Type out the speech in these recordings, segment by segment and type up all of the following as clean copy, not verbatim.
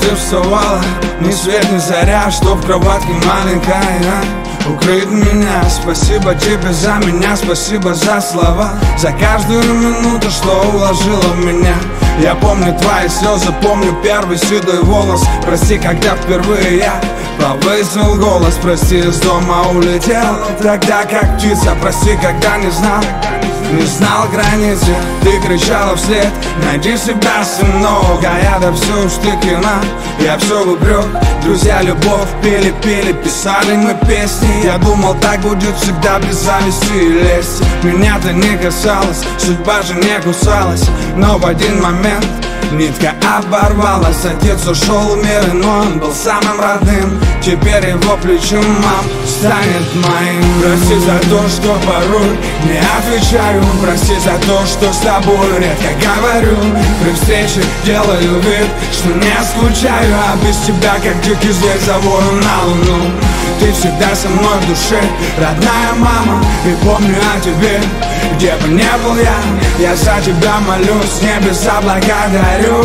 ты вставала, ни свет, ни заря, что в кроватке маленькая укрыть меня. Спасибо тебе за меня, спасибо за слова, за каждую минуту, что уложила в меня. Я помню твои слезы, помню первый седой волос. Прости, когда впервые я повысил голос. Прости, из дома улетел тогда, как птица. Прости, когда не знал границы. Ты кричала вслед: найди себя, сынок. А я да все уж ты кино, я все в упрек. Друзья любовь пели, писали мы песни. Я думал, так будет всегда, без зависти и лести. Меня-то не касалось, судьба же не кусалась. Но в один момент нитка оборвалась. Отец ушел в мир, но он был самым родным. Теперь его плечо, мам, станет моим. Прости за то, что порой не отвечаю. Прости за то, что с тобой редко говорю. При встрече делаю вид, что не скучаю. А без тебя, как дикий зверь, завою на луну. Ты всегда со мной в душе, родная мама. И помню о тебе, где бы не был я за тебя молюсь, небеса благодарю.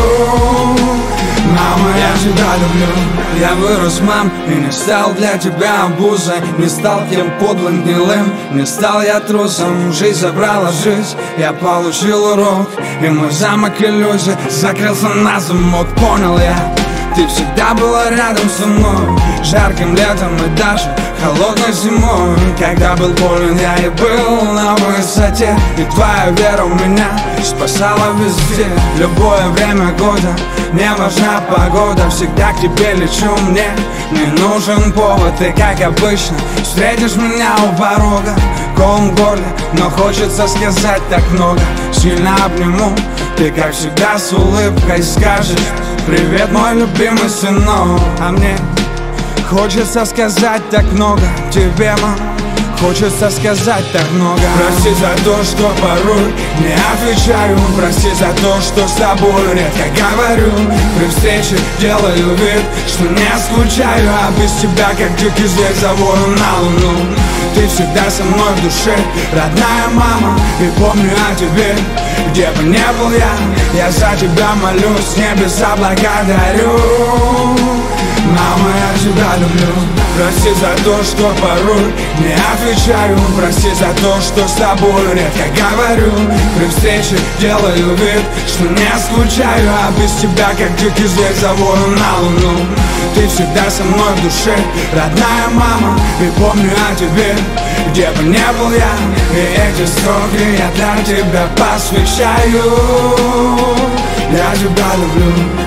Мама, я тебя люблю. Я вырос, мам, и не стал для тебя обузой. Не стал тем подлым, гнилым, не стал я трусом. Жизнь забрала жизнь, я получил урок. И мой замок иллюзий закрылся на замок. Понял я, ты всегда была рядом со мной, жарким летом и даже холодной зимой. Когда был болен, я и был на высоте. И твоя вера у меня спасала везде. Любое время года, не важна погода, всегда к тебе лечу, мне не нужен повод. И как обычно встретишь меня у порога, ком в горле, но хочется сказать так много. Сильно обниму, ты как всегда с улыбкой скажешь: привет, мой любимый сынок. А мне хочется сказать так много тебе, мам. Хочется сказать так много. Прости за то, что порой не отвечаю. Прости за то, что с тобой редко говорю. При встрече делаю вид, что не скучаю. А без тебя, как дикий зверь, завою на луну. Ты всегда со мной в душе, родная мама. И помню о тебе, где бы не был я за тебя молюсь, небеса благодарю. Мама, я тебя люблю. Прости за то, что порой не отвечаю. Прости за то, что с тобой редко говорю. При встрече делаю вид, что не скучаю. А без тебя, как дикий зверь, завою на луну. Ты всегда со мной в душе, родная мама. И помню о тебе, где бы не был я. И эти строки я для тебя посвящаю. Я тебя люблю.